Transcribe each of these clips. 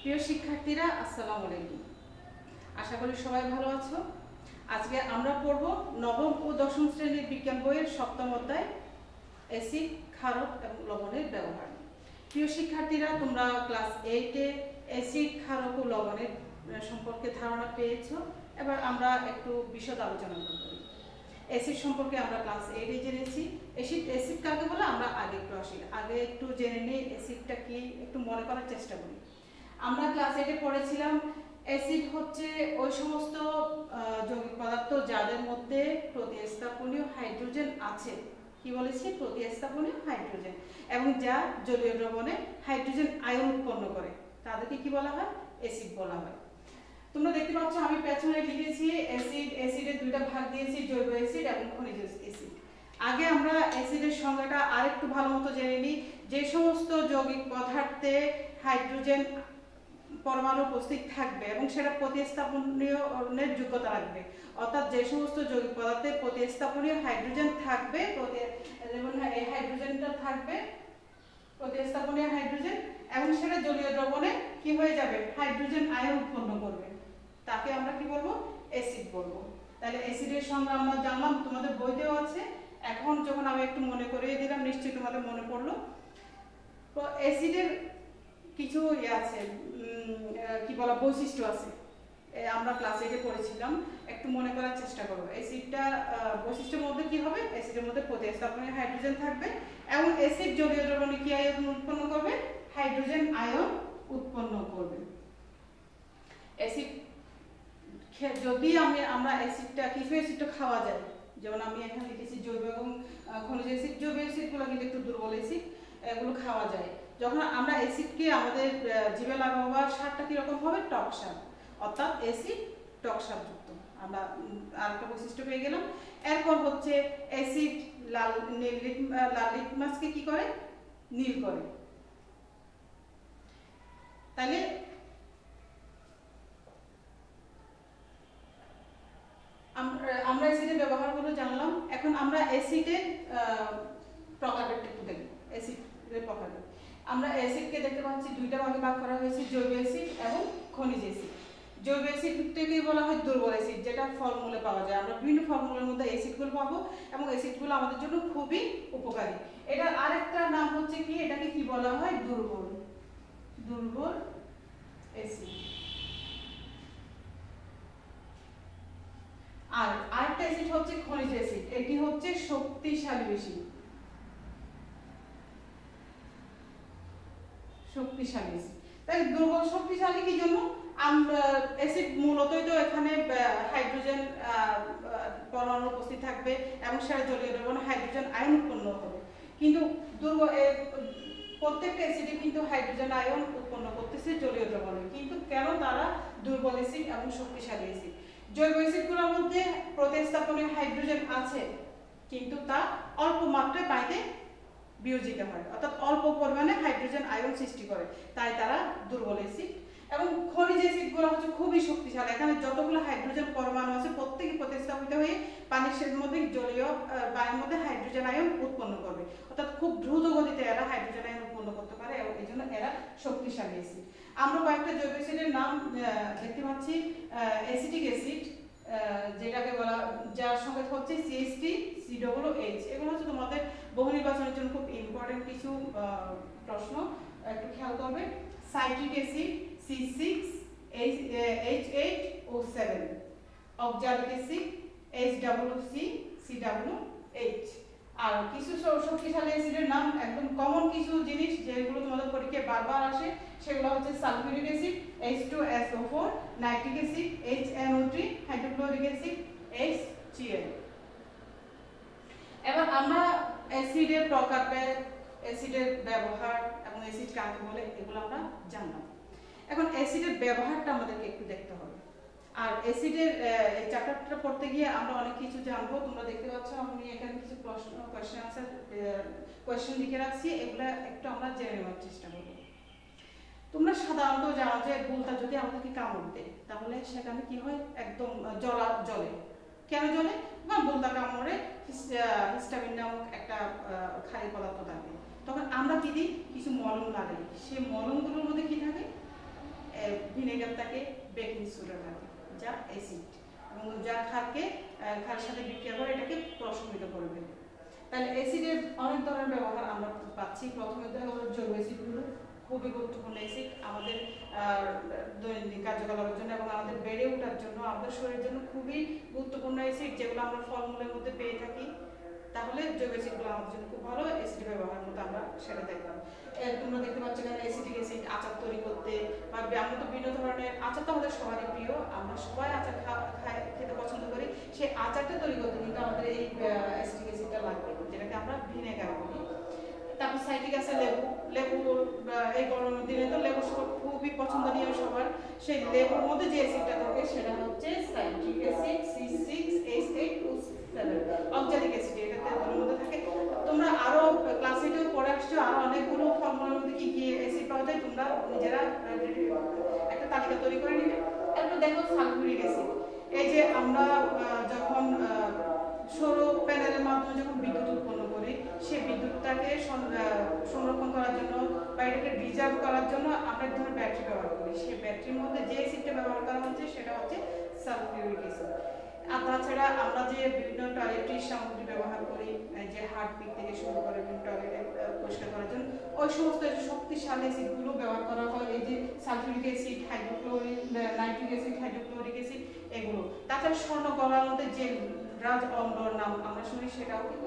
প্রিয় শিক্ষার্থীরা, আসসালামু আলাইকুম। আশা করি সবাই ভালো আছো। আজকে আমরা পড়ব নবম ও দশম শ্রেণীর বিজ্ঞান বইয়ের সপ্তম অধ্যায় অ্যাসিড, ক্ষারক এবং লবণের ব্যবহার। প্রিয় শিক্ষার্থীরা, তোমরা ক্লাস 8-এ অ্যাসিড, ক্ষারক ও লবণের সম্পর্কে ধারণা পেয়েছো। এবার আমরা একটু বিশদ আলোচনা করব। অ্যাসিড সম্পর্কে আমরা ক্লাস 8-এ জেনেছি। অ্যাসিড কাকে বলে আমরা আগে একটু জেনে নিই অ্যাসিডটা কি, একটু মনে করার চেষ্টা করি। আমরা ক্লাস 8-এ পড়েছিলাম অ্যাসিড হচ্ছে ওই সমস্ত যৌগিক পদার্থ যাদের মধ্যে প্রতিস্থাপনীয় হাইড্রোজেন আছে। কি বলেছি? প্রতিস্থাপনীয় হাইড্রোজেন, এবং যা জলীয় দ্রবণে হাইড্রোজেন আয়ন উৎপন্ন করে তাদেরকে কি বলা হয়? অ্যাসিড বলা হয়। তোমরা দেখতে পাচ্ছ আমি পেছনে লিখেছি অ্যাসিডের দুইটা ভাগ দিয়েছি, জৈব অ্যাসিড এবং খনিজ অ্যাসিড। আগে আমরা অ্যাসিডের সংজ্ঞাটা আরেকটু ভালো মতো জেনে নিই। যে সমস্ত যৌগিক পদার্থে হাইড্রোজেন পরমাণু উপস্থিত থাকবে এবং সেটা প্রতিস্থাপনীয়ের যোগ্যতা রাখবে, অর্থাৎ যে সমস্ত যৌগিক পদার্থে প্রতিস্থাপনীয় হাইড্রোজেন থাকবে, যেমন এই হাইড্রোজেনটা থাকবে প্রতিস্থাপনীয় হাইড্রোজেন, এবং সেটা জলীয় দ্রবণে কি হয়ে যাবে? হাইড্রোজেন আয়ন উৎপন্ন করবে, তাকে আমরা কি বলবো? অ্যাসিড বলবো। তাহলে অ্যাসিডের সংজ্ঞা আমরা জানলাম, তোমাদের বইতেও আছে। এখন যখন আমি একটু মনে করিয়ে দিলাম, নিশ্চয়ই তোমাদের মনে পড়লো। তো অ্যাসিডের কিছু আছে, কি বলা, বৈশিষ্ট্য আছে। আমরা ক্লাস 8-এ পড়েছিলাম, একটু মনে করার চেষ্টা করবো। অ্যাসিডটা বৈশিষ্ট্যের মধ্যে কি হবে? অ্যাসিডের মধ্যে প্রতিস্থাপনীয় হাইড্রোজেন থাকবে এবং অ্যাসিড জলীয় দ্রবণে কি আয়ন উৎপন্ন করবে? হাইড্রোজেন আয়ন উৎপন্ন করবে। অ্যাসিড যদি আমরা অ্যাসিডটা, কিছু অ্যাসিডটা খাওয়া যায়, যেমন আমি এখানে লিখেছি জৈব এবং খনিজ অ্যাসিড। জৈব অ্যাসিডগুলো কিন্তু একটু দুর্বল অ্যাসিড, এগুলো খাওয়া যায়। যখন আমরা অ্যাসিডকে আমাদের জিভে লাগাবো, স্বাদটা কিরকম হবে? টক স্বাদ, অর্থাৎ অ্যাসিড টক স্বাদযুক্ত। আমরা আরেকটা বৈশিষ্ট্য পেয়ে গেলাম। এরপর হচ্ছে অ্যাসিড লাল লিটমাসকে কি করে? নীল করে। তাহলে আমরা অ্যাসিডের ব্যবহারগুলো জানলাম। এখন আমরা অ্যাসিডের প্রকারভেদটা একটু দেখব। অ্যাসিডের প্রকারভেদ আমরা অ্যাসিডকে দেখতে পাচ্ছি দুইটা ভাগে ভাগ করা হয়েছে, জৈব অ্যাসিড এবং খনিজ অ্যাসিড। জৈব অ্যাসিডটাকে বলা হয় দুর্বল অ্যাসিড, যেটা ফলমূলে পাওয়া যায়। আমরা বিভিন্ন ফলমূলের মধ্যে অ্যাসিডগুলো পাবো এবং অ্যাসিডগুলো আমাদের জন্য খুবই উপকারী। এটার আরেকটা নাম হচ্ছে কি? এটাকে কি বলা হয়? দুর্বল অ্যাসিড। আর আরেকটা অ্যাসিড হচ্ছে খনিজ অ্যাসিড। এটি হচ্ছে শক্তিশালী বেশি, শক্তিশালী। তাই দুর্বল শক্তিশালী কি জন্য? অ্যাসিড মূলতই তো এখানে হাইড্রোজেন পরমাণু উপস্থিত থাকবে এবং সেটা জলীয় দ্রবণে হাইড্রোজেন আয়ন উৎপন্ন হবে। কিন্তু প্রত্যেকটা অ্যাসিডে কিন্তু হাইড্রোজেন আয়ন উৎপন্ন করতেছে জলীয় দ্রবণে। কিন্তু কেন তারা দুর্বল অ্যাসিড এবং শক্তিশালী অ্যাসিড? জৈব অ্যাসিডগুলোর মধ্যে প্রতিস্থাপনীয় হাইড্রোজেন আছে, কিন্তু তা অল্প মাত্রায় পানিতে বিয়োজিত হয়, অর্থাৎ অল্প পরিমাণে হাইড্রোজেন আয়ন সৃষ্টি করে, তাই তারা দুর্বল অ্যাসিড। এবং খনিজ অ্যাসিডগুলো হচ্ছে খুবই শক্তিশালী। এখানে যতগুলো হাইড্রোজেন পরমাণু আছে প্রত্যেকই প্রতিস্থাপিত হয়ে পানির মধ্যে জলীয় বায়ুর মধ্যে হাইড্রোজেন আয়ন উৎপন্ন করবে, অর্থাৎ খুব দ্রুত গতিতে এরা হাইড্রোজেন আয়ন উৎপন্ন করতে পারে এবং এই জন্য এরা শক্তিশালী অ্যাসিড। আমরা কয়েকটা জৈব অ্যাসিডের নাম দেখতে পাচ্ছি। অ্যাসিটিক অ্যাসিড, যেটাকে বলা, যার সঙ্গে হচ্ছে CH3 COOH। এগুলো হচ্ছে তোমাদের বহু নির্বাচনের জন্য খুব ইম্পর্টেন্ট কিছু প্রশ্ন, একটু খেয়াল করবে। Citric acid C6H8O7, oxalic acid HCCCOH। আর কিছু শক্তিশালী অ্যাসিডের নাম, একদম কমন কিছু জিনিস যেগুলো তোমাদের পরীক্ষায় বারবার আসে, সেগুলো হচ্ছে sulphuric acid H2SO4, nitric acid HNO3, hydrochloric acid HCl। এবার আমরা অ্যাসিডের প্রকারভেদ, অ্যাসিডের ব্যবহার এবং অ্যাসিড কাকে বলে এগুলো আমরা জানলাম। এখন অ্যাসিডের ব্যবহারটা আমাদেরকে একটু দেখতে হবে। আর অ্যাসিডের এই চ্যাপ্টারটা পড়তে গিয়ে আমরা অনেক কিছু জানবো। তোমরা দেখতে পাচ্ছ আমি এখানে কিছু কোয়েশ্চেন লিখে রাখছি, এগুলা একটু আমরা জেনে নেওয়ার চেষ্টা করব। তোমরা সাধারণত জানো যে বুলতা যদি আমাদেরকে কামড় দেয় তাহলে সেখানে কি হয়? একদম জ্বলে। কেন জ্বলে? বা বুলতা কামড়ে হিস্টামিন নামক একটা ক্ষারীয় পদার্থ থাকে। তখন আমরা কি দিই? কিছু মলম লাগাই। সেই মলমগুলোর মধ্যে কি থাকে? ভিনেগার থাকে, বেকিং সোডা থাকে, যা অ্যাসিড, এবং যা ক্ষারের সাথে বিক্রিয়া করে এটাকে প্রশমিত করবে। তাহলে অ্যাসিডের অনেক ধরনের ব্যবহার আমরা পাচ্ছি। প্রথমে তো হলো জৈব অ্যাসিডগুলো, খুবই গুরুত্বপূর্ণ অ্যাসিড আমাদের দৈনন্দিন কার্যকলাপের জন্য এবং আমাদের বেড়ে ওঠার জন্য, আমাদের শরীরের জন্য খুবই গুরুত্বপূর্ণ অ্যাসিড, যেগুলো আমরা ফলমূলের মধ্যে পেয়ে থাকি। তাহলে জৈব অ্যাসিডগুলো আমাদের জন্য খুব ভালো। অ্যাসিড ব্যবহার মতো আমরা সেটা দেখলাম। তোমরা দেখতে পাচ্ছ এখানে অ্যাসিডিক অ্যাসিড আচার তৈরি করতে, বা আমরা তো বিভিন্ন ধরনের আচার, তো আমাদের সবারই প্রিয়, আমরা সবাই আচার খেতে পছন্দ করি। সেই আচারটা তৈরি করতে কিন্তু আমাদের এই অ্যাসিডিক অ্যাসিডটা লাগবে, যেটাকে আমরা ভিনেগার বলি। তারপর সাইট্রিক অ্যাসিড, লেবু এই গরমের দিনে তো লেবু খুবই পছন্দনীয় সবার। সেই লেবুর মধ্যে যে অ্যাসিডটা থাকে সেটা হচ্ছে citric acid C6H8O7 oxalic acid, এটাতে এর মধ্যে থাকে। তোমরা আরো ক্লাস 8 এও পড়ে আসছো, আরো অনেকগুলো ফর্মুলার মধ্যে কি কি অ্যাসিড পাওয়া যায় তোমরা নিজেরা একটা তালিকা তৈরি করে নিবে। এরপর দেখো সালফিউরিক অ্যাসিড। এই যে আমরা যখন সৌর প্যানেলের মাধ্যমে যখন বিদ্যুৎ উৎপন্ন করি, সেই বিদ্যুৎটাকে সংরক্ষণ করার জন্য বা এটাকে রিজার্ভ করার জন্য আমরা এক ধরনের ব্যাটারি ব্যবহার করি। সেই ব্যাটারির মধ্যে যে অ্যাসিডটা ব্যবহার করা হচ্ছে সেটা হচ্ছে সালফিউরিক অ্যাসিড। আর তাছাড়া আমরা যে বিভিন্ন টয়লেট্রি সামগ্রী ব্যবহার করি, যে হার্টপিক থেকে শুরু করে টয়লেটে পরিষ্কার করার জন্য, ওই সমস্ত শক্তিশালী অ্যাসিডগুলো ব্যবহার করা হয়। এই যে sulphuric acid, hydrochloric, nitric acid, hydrochloric acid, এগুলো। তাছাড়া স্বর্ণ গলার মধ্যে যে রাজ অম্লর নাম আমরা শুনি, সেটাও কিন্তু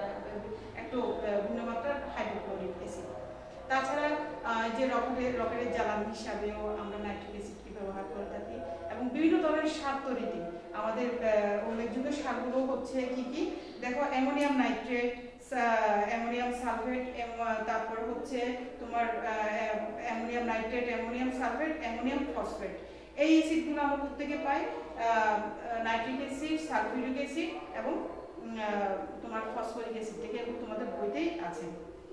একটু ভিন্ন মাত্রার হাইড্রোক্লোরিক অ্যাসিড। তাছাড়া যে রকেটের জ্বালানি হিসাবেও আমরা নাইট্রিক অ্যাসিডকে ব্যবহার করে থাকি। এবং বিভিন্ন ধরনের সার তৈরিতে আমাদের উল্লেখযোগ্য সারগুলো হচ্ছে কি কি দেখো, অ্যামোনিয়াম নাইট্রেট, অ্যামোনিয়াম সালফেট, তারপর হচ্ছে তোমার ammonium nitrate, ammonium sulphate, ammonium phosphate. এই অ্যাসিডগুলো আমরা প্রত্যেকে পাই, নাইট্রিক অ্যাসিড, সালফিউরিক অ্যাসিড এবং তোমার ফসফরিক অ্যাসিড থেকে, এবং তোমাদের বইতেই আছে।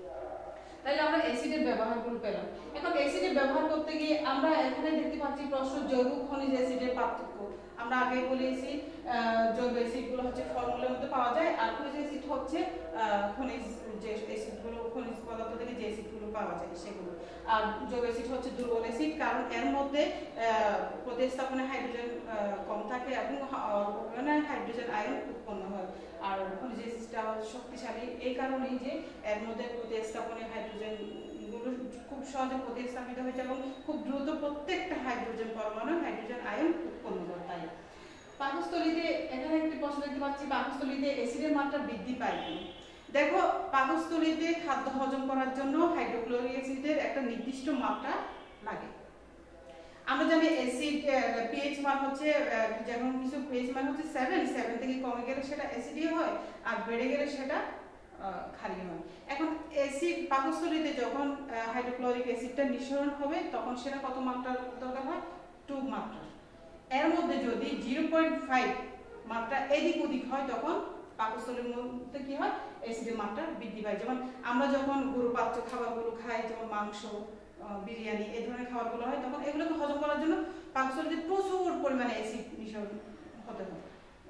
তাহলে আমরা অ্যাসিডের ব্যবহারগুলো পেলাম। এখন অ্যাসিডের ব্যবহার করতে গিয়ে আমরা এখানে দেখতে পাচ্ছি প্রশ্ন, জৈব খনিজ অ্যাসিডের পার্থক্য। আমরা আগে বলেছি জৈব অ্যাসিডগুলো হচ্ছে ফর্মুলার মধ্যে পাওয়া যায়, আর খনিজ অ্যাসিড হচ্ছে খনিজ যে অ্যাসিডগুলো, খনিজ পদার্থ থেকে যে অ্যাসিডগুলো পাওয়া যায় সেগুলো। আর জৈব অ্যাসিড হচ্ছে দুর্বল অ্যাসিড, কারণ এর মধ্যে প্রতিস্থাপনে হাইড্রোজেন কম থাকে এবং হাইড্রোজেন আয়ন উৎপন্ন হয়। আর খনিজ অ্যাসিডটা শক্তিশালী এই কারণেই যে এর মধ্যে প্রতিস্থাপনে হাইড্রোজেন গুলো খুব সহজে প্রতিস্থাপিত হয়েছে এবং খুব দ্রুত প্রত্যেকটা হাইড্রোজেন পরমাণু হাইড্রোজেন আয়ন উৎপন্ন করে। তাই পাকস্থলীতে এখানে একটি প্রশ্ন দেখতে পাচ্ছি, পাকস্থলীতে অ্যাসিডের মাত্রা বৃদ্ধি পায় কি? দেখো, পাকস্থলীতে খাদ্য হজম করার জন্য হাইড্রোক্লোরিক অ্যাসিডের একটা নির্দিষ্ট মাত্রা লাগে। আমরা জানি অ্যাসিড পিএইচ মান হচ্ছে, যেমন কিছু পিএইচ মান হচ্ছে 7 থেকে কমে গেলে সেটা অ্যাসিডই হয়, আর বেড়ে গেলে সেটা ক্ষারীয় হয়। এখন অ্যাসিড পাকস্থলীতে যখন হাইড্রোক্লোরিক অ্যাসিডটা নিঃসরণ হবে, তখন সেটা কত মাত্রা দরকার হয়? 2 মাত্রা। এর মধ্যে যদি 0.5 মাত্রা এদিক ওদিক হয়, তখন পাকস্থলীর মধ্যে কি হয়? অ্যাসিডের মাত্রা বৃদ্ধি পায়। যেমন আমরা যখন গরুপাচ্য খাবারগুলো খাই, যেমন মাংস, বিরিয়ানি, এই ধরনের খাবারগুলো হয়, তখন এগুলোকে হজম করার জন্য পাকস্থলীতে প্রচুর পরিমাণে অ্যাসিড নিঃসরণ হতে হয়।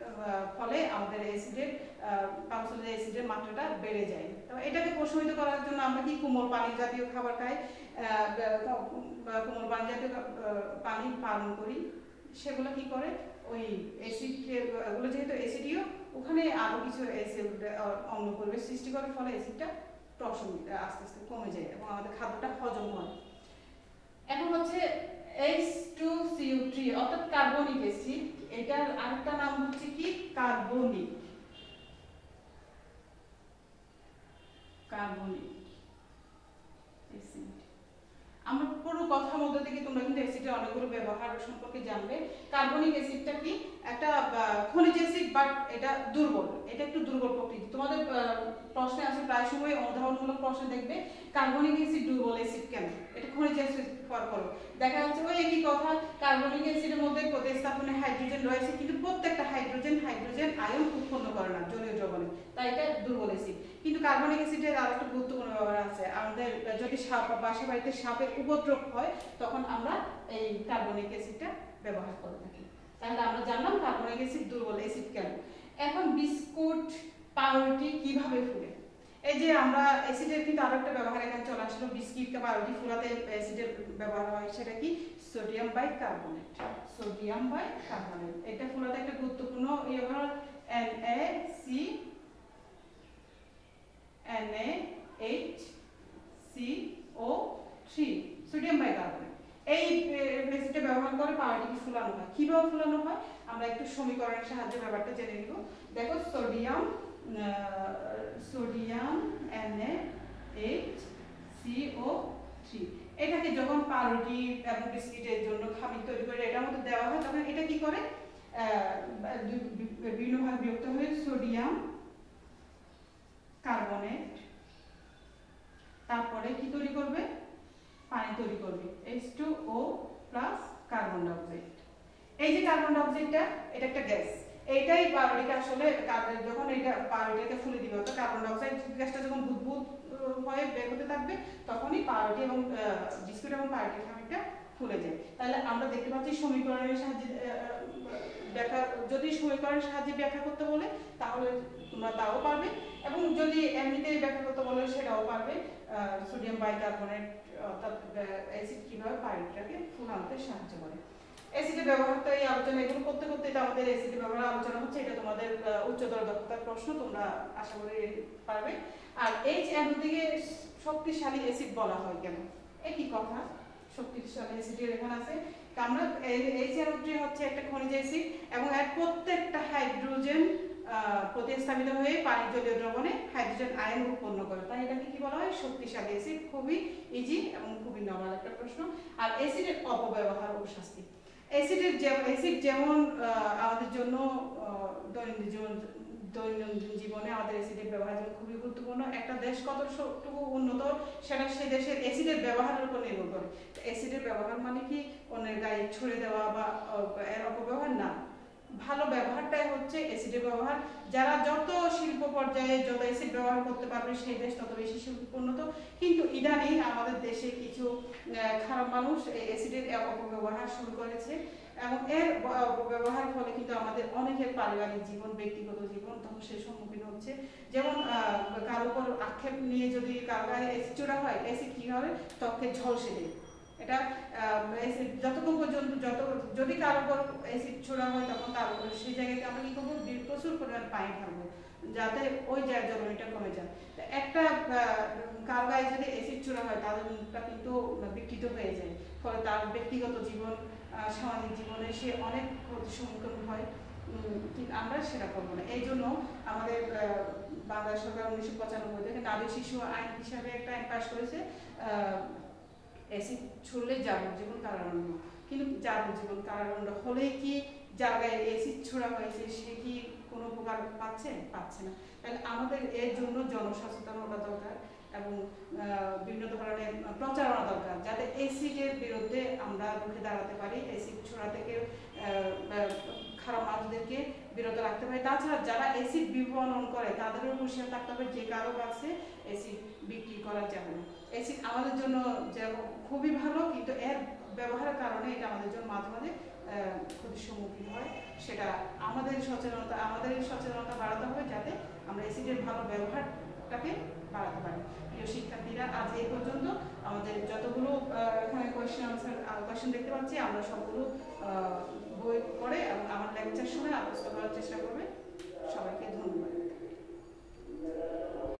ফলে আমাদের অ্যাসিডের পাকস্থলীতে অ্যাসিডের মাত্রাটা বেড়ে যায়। তো এটাকে প্রশমিত করার জন্য আমরা কি কোমল পানি জাতীয় খাবার খাই, কোমল পানি জাতীয় পানি পান করি। সেগুলো কি করে? ওই অ্যাসিড, ওগুলো যেহেতু অ্যাসিডীয়, ওখানে আরো কিছু অ্যাসিড অম্ল পরিবেশ সৃষ্টি করে, ফলে অ্যাসিডটা প্রশমিত আস্তে আস্তে কমে যায় এবং আমাদের খাদ্যটা হজম হয়। এখন হচ্ছে H2CO3 অর্থাৎ কার্বনিক অ্যাসিড। এটার আরেকটা নাম হচ্ছে কি? Carbonic acid. আমরা পুরো কথার মধ্যে থেকে তোমরা কিন্তু অ্যাসিডের অনেকগুলো ব্যবহার সম্পর্কে জানবে। কার্বনিক অ্যাসিডটা কি? একটা খনিজ অ্যাসিড, বাট এটা দুর্বল, এটা একটু দুর্বল প্রকৃতি। তোমাদের প্রশ্নে আসে প্রায় সময়, উদাহরণমূলক প্রশ্ন দেখবে কার্বনিক অ্যাসিড দুর্বল অ্যাসিড কেন? এটা খনিজ অ্যাসিড করো, দেখা যাচ্ছে ওই একই কথা, কার্বনিক অ্যাসিডের মধ্যে প্রতিস্থাপনে হাইড্রোজেন রয়েছে, কিন্তু প্রত্যেকটা হাইড্রোজেন আয়ন উৎপন্ন করে না জলীয় দ্রবণে, তাই এটা দুর্বল অ্যাসিড। কিন্তু কার্বনিক অ্যাসিডের আরো একটা গুরুত্বপূর্ণ ব্যবহার আছে। আমাদের যদি বাসা বাড়িতে সাপের উপদ্রব হয়, তখন আমরা এই কার্বনিক অ্যাসিডটা ব্যবহার করে থাকি। তাহলে আমরা জানলাম কার্বনিক অ্যাসিড দুর্বল অ্যাসিড কেন। এখন বিস্কুট, পাউরুটি কিভাবে ফুলে? এই যে আমরা অ্যাসিডের কিন্তু আরো একটা ব্যবহার এখানে চলে আসলো, বিস্কিট বা রুটি ফুলাতে অ্যাসিডের ব্যবহার হয়, সেটা কি সোডিয়াম বাইকার্বনেট। সোডিয়াম বাইকার্বনেট এটা ফুলাতে একটা গুরুত্বপূর্ণ ইয়ে হলো NaCO3 সোডিয়াম বাইকার্বনেট। এই অ্যাসিডটা ব্যবহার করে পাউরুটি ফুলানো হয়। কিভাবে ফুলানো হয় আমরা একটু সমীকরণের সাহায্যে ব্যাপারটা জেনে নিব। দেখো সোডিয়াম NaHCO3 এটাকে যখন পাউরুটি এবং বিস্কিটের জন্য খামির তৈরি করে এটার মধ্যে দেওয়া হয়, তখন এটা কি করে বিভিন্ন ভাগে বিভক্ত হয়ে সোডিয়াম কার্বনেট, তারপরে কি তৈরি করবে পানি তৈরি করবে H2O প্লাস কার্বন ডাইঅক্সাইড। এই যে কার্বন ডাইঅক্সাইডটা এটা একটা গ্যাস, এইটাই পাউরুটিকে আসলে যখন এটা পাউরুটিকে ফুলে দিবে তো কার্বন ডাইঅক্সাইড গ্যাসটা যখন বুদবুদ হয়ে বের হতে থাকবে তখনই পাউরুটি এবং বিস্কুট এবং পাউরুটির খামিরটা ফুলে যায়। তাহলে আমরা দেখতে পাচ্ছি সমীকরণের সাহায্যে ব্যাখ্যা, যদি সমীকরণের সাহায্যে ব্যাখ্যা করতে বলে তাহলে তোমরা তাও পারবে, এবং যদি এমনিতে ব্যাখ্যা করতে বলে সেটাও পারবে। সোডিয়াম বাইকার্বনেট অর্থাৎ অ্যাসিড কিভাবে পাউরুটিটাকে ফুলাতে সাহায্য করে। অ্যাসিডের ব্যবহার তো এই আলোচনা এগুলো করতে করতে এটা আমাদের অ্যাসিডের ব্যবহার আলোচনা হচ্ছে, এটা তোমাদের উচ্চতর দক্ষতার প্রশ্ন, তোমরা আশা করি পারবে। আর HNO থেকে শক্তিশালী অ্যাসিড বলা হয় কেন? একই কথা, শক্তিশালী অ্যাসিডের এখানে আছে। আমরা HNO3 হচ্ছে একটা খনিজ অ্যাসিড এবং এর প্রত্যেকটা হাইড্রোজেন প্রতিস্থাপিত হয়ে পানির জলীয় দ্রবণে হাইড্রোজেন আয়ন উৎপন্ন করে, তাই এটাকে কি বলা হয় শক্তিশালী অ্যাসিড। খুবই ইজি এবং খুবই নরমাল একটা প্রশ্ন। আর অ্যাসিডের অপব্যবহার ও শাস্তি। অ্যাসিড যেমন আমাদের জন্য দৈনন্দিন জীবনে আমাদের অ্যাসিডের ব্যবহার যেমন খুবই গুরুত্বপূর্ণ। একটা দেশ কতটুকু উন্নত সেটা সেই দেশের অ্যাসিডের ব্যবহারের উপর নির্ভর করে। অ্যাসিডের ব্যবহার মানে কি অন্যের গায়ে ছড়ে দেওয়া বা এর অপব্যবহার না, ভালো ব্যবহারটাই হচ্ছে অ্যাসিডের ব্যবহার। যারা যত শিল্প পর্যায়ে যত অ্যাসিড ব্যবহার করতে পারবে সেই দেশ তত বেশি শিল্পোন্নত। কিন্তু ইদানিং আমাদের দেশে কিছু খারাপ মানুষ অ্যাসিডের অপব্যবহার শুরু করেছে এবং এর ব্যবহারের ফলে কিন্তু আমাদের অনেকের পারিবারিক জীবন, ব্যক্তিগত জীবন ধ্বংসের সম্মুখীন হচ্ছে। যেমন কারো উপর আক্ষেপ নিয়ে যদি কারো গায়ে অ্যাসিড ছোড়া হয়, অ্যাসিড কি হবে ত্বকে ঝলসে দেয়। এটা যতক্ষণ পর্যন্ত যদি কারো উপর অ্যাসিড ছোড়া হয় তখন তার সেই জায়গাতে আমরা কি করবো প্রচুর পরিমাণ পানি ঢালবো যাতে ওই জ্বলনটা কমে যায়। একটা কারো গায়ে যদি অ্যাসিড ছোড়া হয় তাদের মুখটা কিন্তু বিকৃত হয়ে যায়, ফলে তার ব্যক্তিগত জীবন, সামাজিক জীবনে সে অনেক ক্ষতির সম্মুখীন হয়। কিন্তু আমরা সেটা করবো না। এই জন্য আমাদের বাংলাদেশ সরকার 1995 থেকে নারী শিশু আইন হিসাবে একটা আইন পাস করেছে, অ্যাসিড ছুড়লে যাবজ্জীবন কারাদণ্ড। কিন্তু যাবজ্জীবন কারাদণ্ড হলে কি যার গায়ে অ্যাসিড ছোড়া হয়েছে সে কি কোনো উপকার পাচ্ছে না। তাহলে আমাদের এর জন্য জনসচেতনতা দরকার এবং বিভিন্ন ধরনের প্রচারণা দরকার, যাতে অ্যাসিডের বিরুদ্ধে আমরা রুখে দাঁড়াতে পারি, অ্যাসিড ছোড়া থেকে খারাপ মানুষদেরকে বিরত রাখতে পারি। তাছাড়া যারা অ্যাসিড বিপণন করে তাদেরও হুঁশিয়ার থাকতে হবে যে কারো কাছে অ্যাসিড বিক্রি করা যাবে না। অ্যাসিড আমাদের জন্য খুবই ভালো, কিন্তু এর ব্যবহারের কারণে এটা আমাদের জন্য মাঝে মাঝে ক্ষতির সম্মুখীন হয়। সেটা আমাদের সচেতনতা বাড়াতে হবে যাতে আমরা অ্যাসিডের ভালো ব্যবহারটাকে বাড়াতে পারি। প্রিয় শিক্ষার্থীরা, আজ এই পর্যন্ত। আমাদের যতগুলো এখানে কোয়েশ্চেন দেখতে পাচ্ছি আমরা সবগুলো বই পড়ে এবং আমার লেকচার শুনে আলোচনা করার চেষ্টা করবে। সবাইকে ধন্যবাদ।